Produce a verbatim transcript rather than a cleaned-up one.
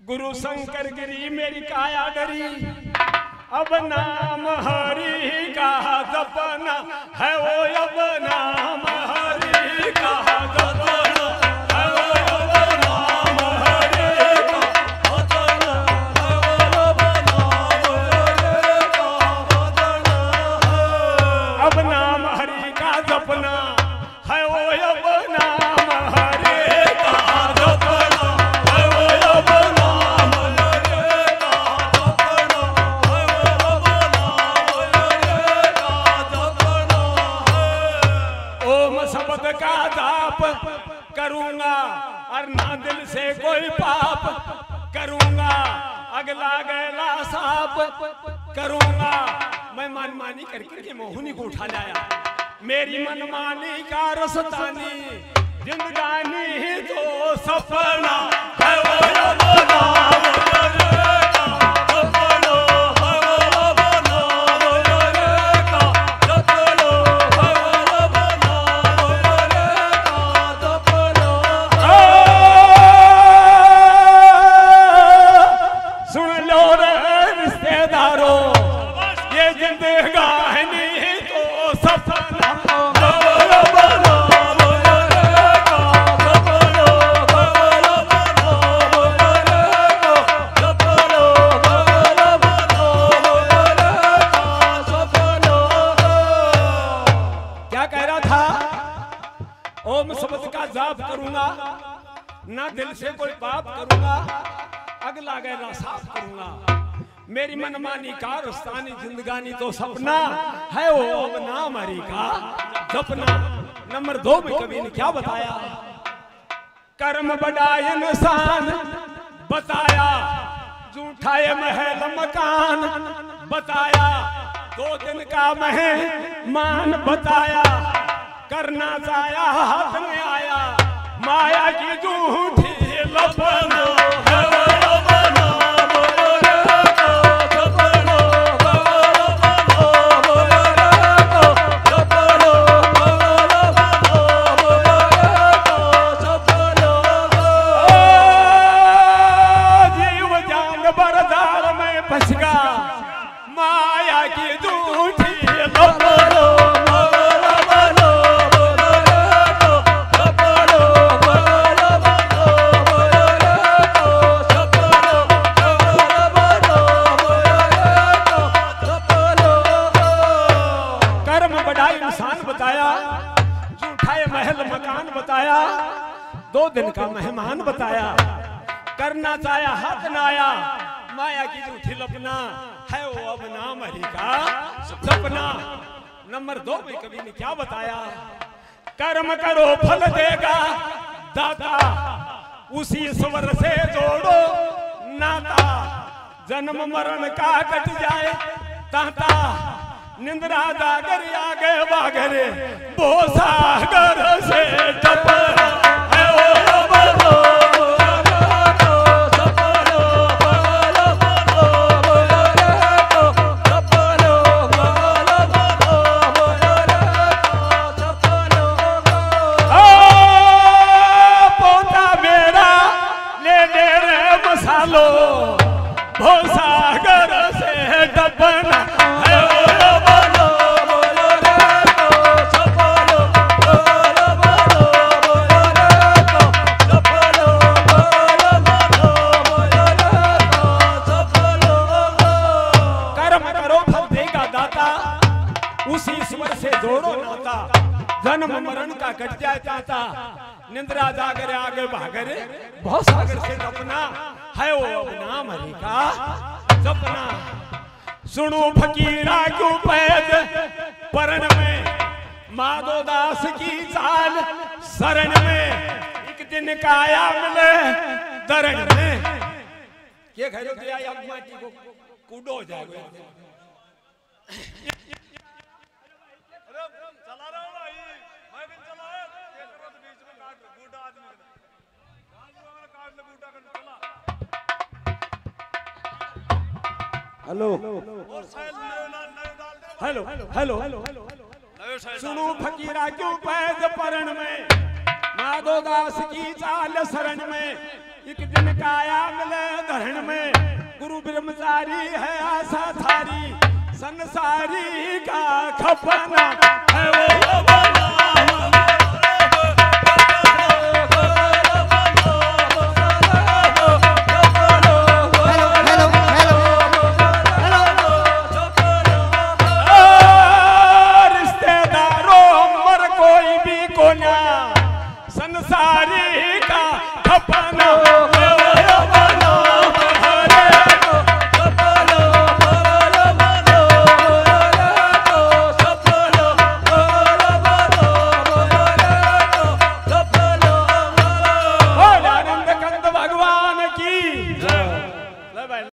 गुरु शंकर गिरी मेरी काया डरी, अब नाम हरि का जपना है वो, अब नाम हरि का जपना है वो, अब नाम हरि का जपना है वो, अब नाम हरि का जपना है, अब नाम हरि का जपना है वो, अब नाम हरि का जपना है वो, अब नाम हरि का जपना है वो, अब नाम हरि का जपना है। ओम शब्द का जाप करूंगा और ना दिल से कोई पाप करूंगा, अगला गैला साप करूंगा। मैं मनमानी करके के मोहनी को उठा लाया, मेरी मनमानी का रसतानी जिंदगानी तो सपना है वो, अब नाम हरि का जपना है वो, अब नाम हरि का जपना है वो, अब नाम हरि का जपना है। सुन लो रे रिश्तेदारों, ये जिंदगानी तो सपना है वो, अब नाम हरि का जपना है वो, अब नाम हरि का जपना है वो, अब नाम हरि का जपना है। क्या कह रहा था? ओम शब्द का जाप करूंगा, ना दिल से कोई पाप करूंगा, अगला गैला साफ करूंगा। मेरी मनमानी का रस्तानी जिंदगानी तो सपना है वो, अब नाम हरि का जपना। नंबर दो में कवि ने क्या बताया? कर्म बड़ा इंसान बताया, झूठा ये महल मकान बताया, दो दिन का मेहमान बताया, करना चाया हाथ में आया, माया की झूठी लपना है वो, अब नाम हरि का जपना है वो, अब नाम हरि का जपना है वो, अब नाम हरि का जपना है। जीव जान बरदार में फंस गया, माया की झूठी लपना है वो, अब नाम हरि का जपना है वो, अब नाम हरि का जपना है वो, अब नाम हरि का जपना है। कर्म बड़ा इंसान बताया, झूठा ये महल मकान बताया, दो दिन का मेहमान बताया, करना चाया हाथ न आया, माया की झूठी लपना है वो, अब नाम हरि का सपना। नंबर दो में कवि ने क्या बताया? कर्म करो फल देगा दाता, उसी स्वर से जोड़ो नाता, जन्म मरण का कट जाए ताता, निंद्रा जागर आगे बागरे, वो सागर से टपरा है वो, अब नाम हरि का जपना है वो, अब नाम हरि का जपना है वो, अब नाम हरि का जपना है। पोता मेरा ले ले रे मसालो, वो सागर से टपना है वो, अब नाम हरि का जपना है वो, अब नाम हरि का जपना है वो, अब नाम हरि का जपना है। कर्म करो फल देगा दाता, उसी ईश्वर से जोड़ो नाता, जन्म मरण का कट जाए ताता, निंद्रा जागरे आगे भागरे, बहुत सागर से टपना है वो, अब नाम हरि का जपना। सुनो फकीरा क्यों पैद परण में, माधो दास की चाल शरण में, एक दिन काया मिले दरण में। ये घरों के आया माटी को कूदो जाएगा। चला रहा हूँ भाई, मैं भी चला है, ये करो तो बीच में काट बूढ़ा आदमी काट ले, बूढ़ा कर चला। हेलो हेलो हेलो हेलो सुनो फकीरा क्यों पैद परण में, माधो दास की चाल शरण में, एक जिनका आया मिले धरण में गुरु ब्रह्मचारी है आशा थारी संसारी का खपना है वो बना संसारी का खपना